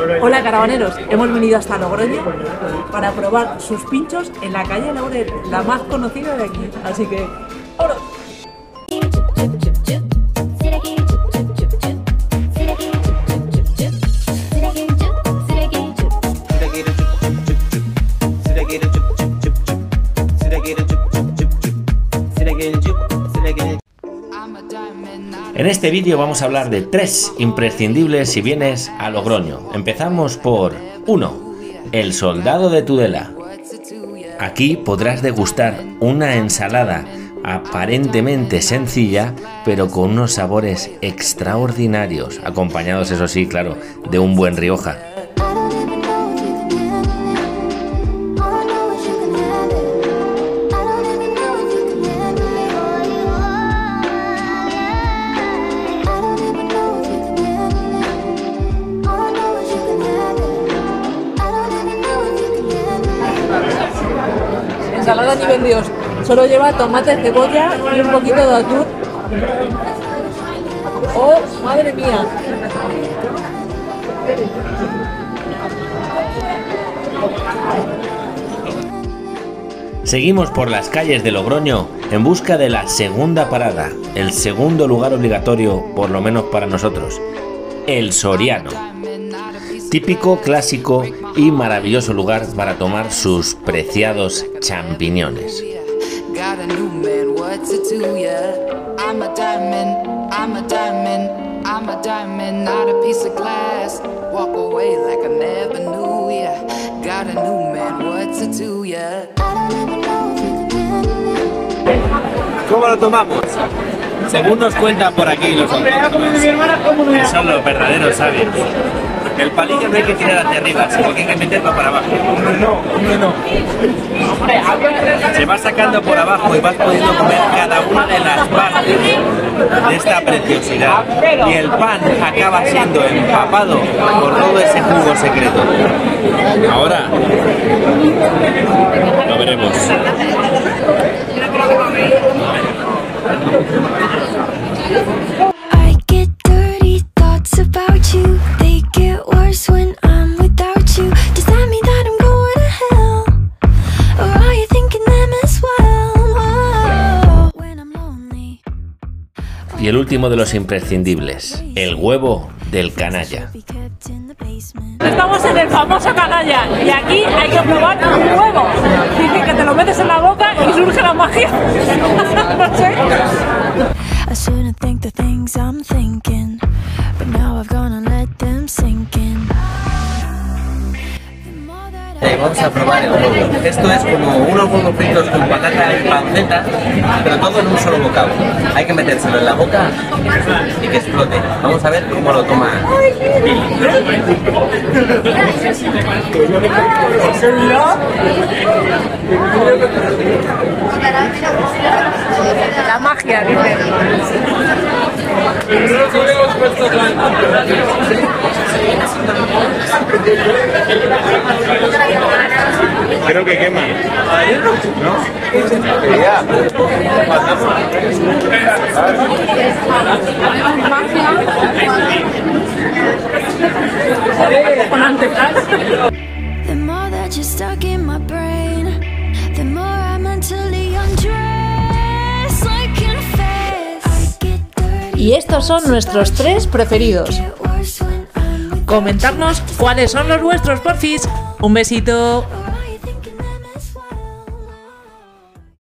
Hola caravaneros, hemos venido hasta Logroño para probar sus pinchos en la calle Laurel, la más conocida de aquí, así que ¡vámonos! En este vídeo vamos a hablar de 3 imprescindibles si vienes a Logroño. Empezamos por 1. El Soldado de Tudela. Aquí podrás degustar una ensalada aparentemente sencilla, pero con unos sabores extraordinarios, acompañados, eso sí, claro, de un buen Rioja. Ensalada nivel Dios, solo lleva tomate, cebolla y un poquito de atún. ¡Oh, madre mía! Seguimos por las calles de Logroño en busca de la segunda parada, el segundo lugar obligatorio, por lo menos para nosotros, el Soriano. Típico, clásico y maravilloso lugar para tomar sus preciados champiñones. ¿Cómo lo tomamos? Según nos cuentan por aquí los autónomos, que son los verdaderos sabios, el palillo no hay que tirar hacia arriba, sino que hay que meterlo para abajo. No. Se va sacando por abajo y vas pudiendo comer cada una de las partes de esta preciosidad. Y el pan acaba siendo empapado por todo ese jugo secreto. Ahora lo veremos. I get dirty thoughts about you. They get worse when I'm without you. Does that mean that I'm going to hell? Or are you thinking them as well? Whoa. When I'm lonely. Y el último de los imprescindibles, el huevo del canalla. Estamos en el famoso canalla y aquí hay que probar un huevo. Dice que te lo metes en la boca y surge la magia. No sé. I shouldn't think the things I'm thinking, but now I've gone and let them sink in. Vamos a probar el huevo. Esto es como unos huevos fritos con patata y panceta, pero todo en un solo bocado. Hay que metérselo en la boca y que explote. Vamos a ver cómo lo toma Billy. La magia, dice. Creo que quema. ¿No? The more that you're stuck in my brain, the more I mentally undress. I confess. I get dirty. Y estos son nuestros 3 preferidos. Worse when I'm with Comentarnos cuáles son los vuestros, porfis. Un besito.